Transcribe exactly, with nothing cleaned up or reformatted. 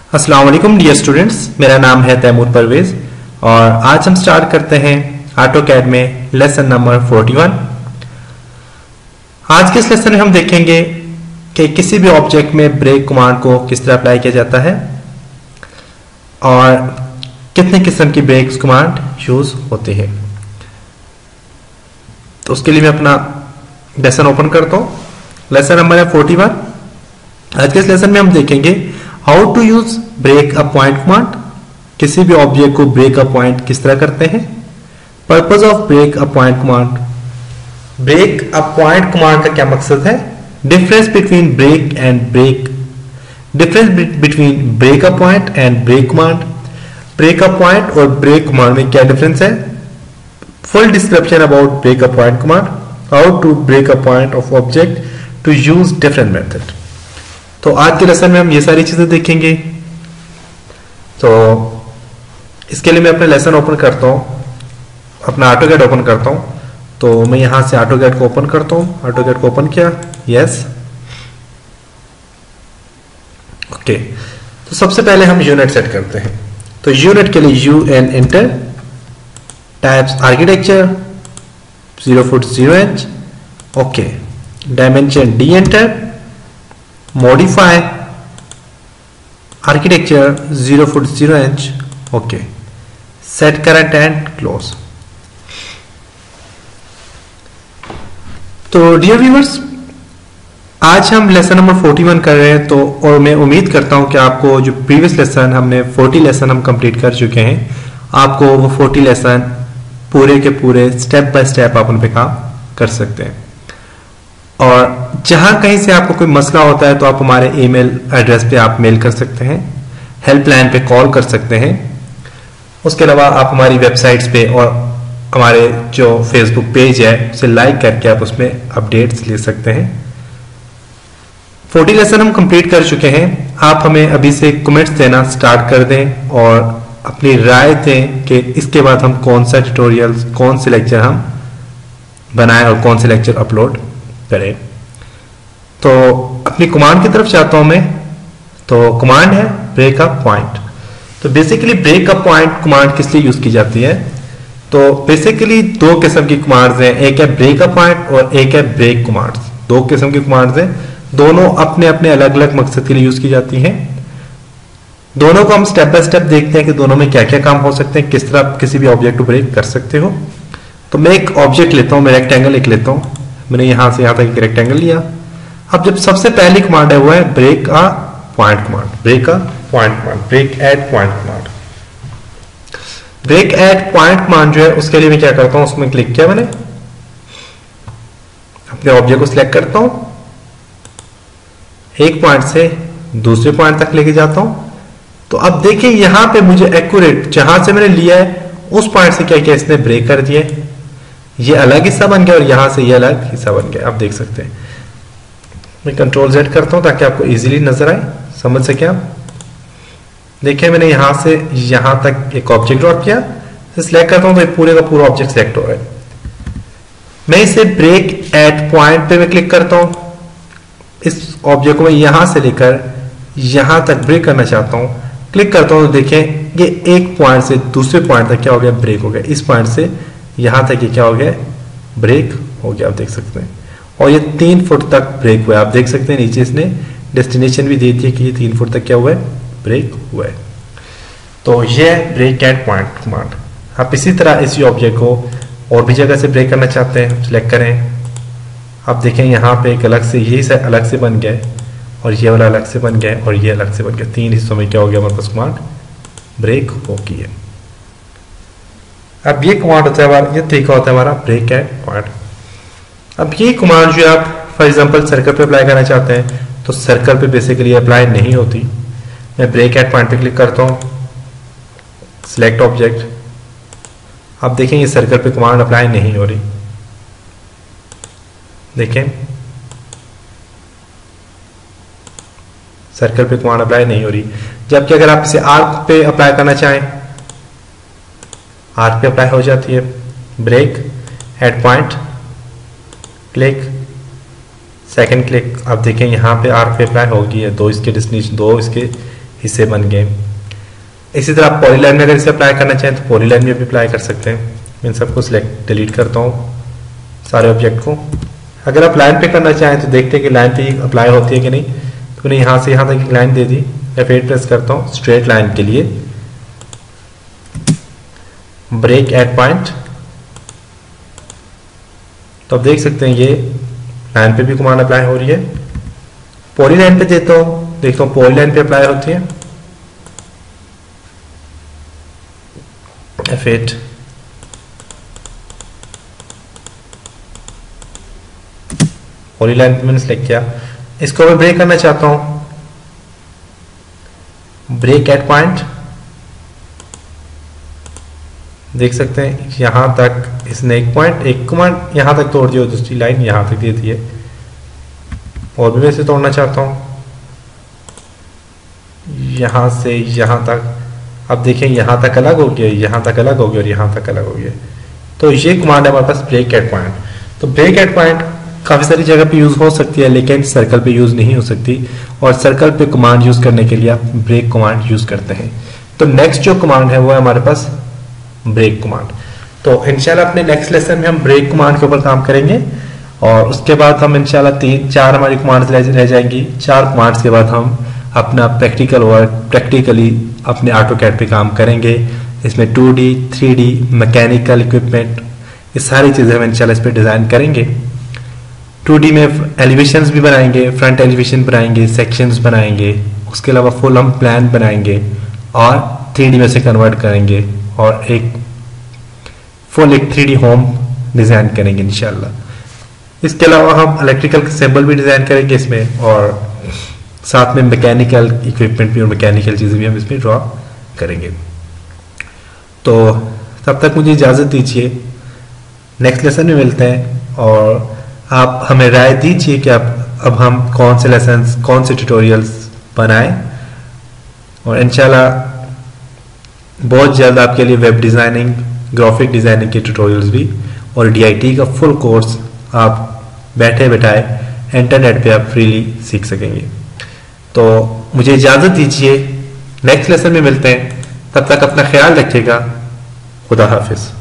अस्सलाम वालेकुम dear students, मेरा नाम है तैमूर परवेज और आज हम स्टार्ट करते हैं ऑटोकैड में लेसन नंबर इकतालीस। आज के इस लेसन में हम देखेंगे कि किसी भी ऑब्जेक्ट में ब्रेक कमांड को किस तरह अप्लाई किया जाता है और कितने किस्म की ब्रेक कमांड यूज होती है। तो उसके लिए मैं अपना लेसन ओपन करता हूँ। लेसन नंबर है इकतालीस। आज के इस लेसन में हम देखेंगे how to use break a point command. किसी भी ऑब्जेक्ट को ब्रेक अ पॉइंट किस तरह करते हैं। Purpose of break a point command. Break a point command का क्या मकसद है। Difference between break and break. Difference between break a point and break command. Break a point और ब्रेक कमांड में क्या डिफरेंस है। Full description about break a point command. How to break a point of object to use different method. तो आज के lesson में हम ये सारी चीजें देखेंगे। तो इसके लिए मैं अपने लेसन ओपन करता हूँ, अपना ऑटोकैड ओपन करता हूँ। तो मैं यहां से ऑटोकैड को ओपन करता हूँ। ऑटोकैड को ओपन किया, यस, ओके। तो सबसे पहले हम यूनिट सेट करते हैं। तो यूनिट के लिए U N enter, types architecture, zero foot zero inch, okay. Dimension D enter, modify architecture zero foot zero inch, okay. Set current and close. तो डियर व्यूअर्स, आज हम लेसन नंबर इकतालीस कर रहे हैं। तो और मैं उम्मीद करता हूं कि आपको जो प्रीवियस लेसन हमने चालीस लेसन हम कंप्लीट कर चुके हैं, आपको वो चालीस लेसन पूरे के पूरे स्टेप बाय स्टेप आप उन पे काम कर सकते हैं। और जहां कहीं से आपको कोई मसला होता है तो आप हमारे ईमेल एड्रेस पे आप मेल कर सकते हैं, हेल्पलाइन पे कॉल कर सकते हैं। उसके अलावा आप हमारी वेबसाइट्स पे और हमारे जो फेसबुक पेज है उसे लाइक करके आप उसमें अपडेट्स ले सकते हैं। चालीस लेसन हम कंप्लीट कर चुके हैं। आप हमें अभी से कमेंट्स देना स्टार्ट कर दें और अपनी राय दें कि इसके बाद हम कौन सा ट्यूटोरियल, कौन से लेक्चर हम बनाएं और कौन से लेक्चर अपलोड करें। तो अपनी कमांड की तरफ चाहता हूं मैं। तो कमांड है ब्रेक अप पॉइंट। तो basically break up point command किस लिए यूज की जाती है। तो बेसिकली दो किस्म की कमांड्स हैं, एक है ब्रेक अप पॉइंट और एक है ब्रेक कमांड्स। दो किस्म की कमांड्स हैं, दोनों अपने अपने अलग अलग मकसद के लिए यूज की जाती हैं। दोनों को हम स्टेप बाय स्टेप देखते हैं कि दोनों में क्या क्या काम हो सकते हैं, किस तरह किसी भी ऑब्जेक्ट को ब्रेक कर सकते हो। तो मैं एक ऑब्जेक्ट लेता हूं, मैं रेक्टेंगल एक लेता हूं। मैंने यहां से यहां तक एक रेक्टेंगल लिया। अब जब सबसे पहली कमांड है वो है break a point command. Break a point command, break at point command. Break at point command जो है उसके लिए मैं क्या करता हूं, उसमें क्लिक किया मैंने, अपने ऑब्जेक्ट को सिलेक्ट करता हूं, एक पॉइंट से दूसरे पॉइंट तक लेके जाता हूं। तो अब देखिए यहां पे मुझे एक्यूरेट जहां से मैंने लिया है उस पॉइंट से क्या किया, इसने ब्रेक कर दिया। ये अलग हिस्सा बन गया और यहां से ये अलग हिस्सा बन गया। आप देख सकते हैं। मैं कंट्रोल जेड करता हूं ताकि आपको इजीली नजर आए, समझ सके आप। देखिए मैंने यहां से यहां तक एक ऑब्जेक्ट ड्रॉ किया, सिलेक्ट करता हूं तो पूरे का पूरा ऑब्जेक्ट सिलेक्ट हो रहा है। मैं इसे ब्रेक एट पॉइंट पे मैं क्लिक करता हूं। इस ऑब्जेक्ट को मैं यहां से लेकर यहां तक ब्रेक करना चाहता हूं। क्लिक करता हूं तो देखें ये एक पॉइंट से दूसरे पॉइंट तक क्या हो गया, ब्रेक हो गया। इस पॉइंट से यहां तक ये क्या हो गया, ब्रेक हो गया। आप देख सकते हैं। और ये तीन फुट तक ब्रेक हुआ है। आप देख सकते हैं नीचे इसने डेस्टिनेशन भी दे दी है कि ये तीन फुट तक क्या हुआ है, ब्रेक हुआ है। तो ये ब्रेक एट पॉइंट कमांड। आप इसी तरह इसी ऑब्जेक्ट को और भी जगह से ब्रेक करना चाहते हैं, सिलेक्ट करें। आप देखें यहाँ पे एक अलग से, यही से अलग से बन गया है और ये वाला अलग से बन गया है और ये अलग से बन गया। तीन हिस्सों में क्या हो गया हमारे पास कमांड ब्रेक हो गई है। अब ये कमांड होता है हमारा, ये तरीका होता है हमारा ब्रेक एट पॉइंट। अब ये कमांड जो आप फॉर एग्जांपल सर्कल पे अप्लाई करना चाहते हैं तो सर्कल पे बेसिकली अप्लाई नहीं होती। मैं ब्रेक एट पॉइंट पे क्लिक करता हूं, सिलेक्ट ऑब्जेक्ट। अब देखें ये सर्कल पे कमांड अप्लाई नहीं हो रही। देखें सर्कल पे कमांड अप्लाई नहीं हो रही। जबकि अगर आप इसे आर्क पे अप्लाई करना चाहें, आर्क पे अप्लाई हो जाती है। Break at point, click, second click. आप देखें यहाँ पे आर्क पे अप्लाई होगी है। दो इसके डेस्टिनेशन, दो इसके हिस्से बन गए। इसी तरह आप पॉलीलाइन में अगर इसे अप्लाई करना चाहें तो पॉलीलाइन में भी अप्लाई कर सकते हैं। मैं इन सबको सिलेक्ट डिलीट करता हूँ सारे ऑब्जेक्ट को। अगर आप लाइन पे करना चाहें तो देखते हैं कि लाइन पे अप्लाई होती है कि नहीं। तो मैंने यहाँ से यहाँ तक एक लाइन दे दी, एफ एट प्रेस करता हूँ स्ट्रेट लाइन के लिए, ब्रेक एट पॉइंट। तो आप देख सकते हैं ये लाइन पे भी कमांड अप्लाई हो रही है। पॉलीलाइन पे देता हूँ, देखता हूँ पॉलीलाइन पे अप्लाई होती है, एफ एट पॉलीलाइन पे मैंने सेलेक्ट किया। इसको मैं ब्रेक करना चाहता हूं, ब्रेक एट पॉइंट। देख सकते हैं यहां तक इसने एक पॉइंट एक कमांड यहां तक तोड़ दिया, दूसरी लाइन यहां तक दे दी है। और भी मैं इसे तोड़ना चाहता हूं यहां से यहां तक। अब देखें यहां तक अलग हो गया, यहां तक अलग हो गया और यहां तक अलग हो गया। तो ये कमांड है हमारे पास ब्रेक एट पॉइंट। तो ब्रेक एट पॉइंट काफी सारी जगह पे यूज हो सकती है, लेकिन सर्कल पे यूज नहीं हो सकती। और सर्कल पे कमांड यूज करने के लिए आप ब्रेक कमांड यूज करते हैं। तो नेक्स्ट जो कमांड है वो है हमारे पास ब्रेक कमांड। तो इंशाल्लाह अपने नेक्स्ट लेसन में हम ब्रेक कमांड के ऊपर काम करेंगे और उसके बाद हम इंशाल्लाह तीन चार हमारी कमांड्स रह जाएंगी। चार कमांड्स के बाद हम अपना प्रैक्टिकल वर्क प्रैक्टिकली अपने ऑटोकैड पे काम करेंगे। इसमें two D, three D, mechanical equipment, ये सारी चीजें हम इंशाल्लाह इस पर डिजाइन करेंगे। टू डी में एलिवेशंस भी बनाएंगे, फ्रंट एलिवेशन बनाएंगे, सेक्शंस बनाएंगे, उसके अलावा फुल हम प्लान बनाएंगे और थ्री डी में से कन्वर्ट करेंगे और एक फुल एक थ्री डी होम डिजाइन करेंगे इंशाल्लाह। इसके अलावा हम इलेक्ट्रिकल सिंबल भी डिजाइन करेंगे इसमें और साथ में मैकेनिकल इक्विपमेंट भी और मैकेनिकल चीजें भी हम इसमें ड्रॉ करेंगे। तो तब तक मुझे इजाजत दीजिए, नेक्स्ट लेसन में मिलते हैं और आप हमें राय दीजिए कि आप अब हम कौन से लेसन्स कौन से ट्यूटोरियल्स बनाएं। और इंशाल्लाह बहुत जल्द आपके लिए वेब डिज़ाइनिंग, ग्राफिक डिज़ाइनिंग के ट्यूटोरियल्स भी और डीआईटी का फुल कोर्स आप बैठे बैठाए इंटरनेट पे आप फ्रीली सीख सकेंगे। तो मुझे इजाज़त दीजिए, नेक्स्ट लेसन में मिलते हैं। तब तक अपना ख्याल रखिएगा। खुदा हाफिज़।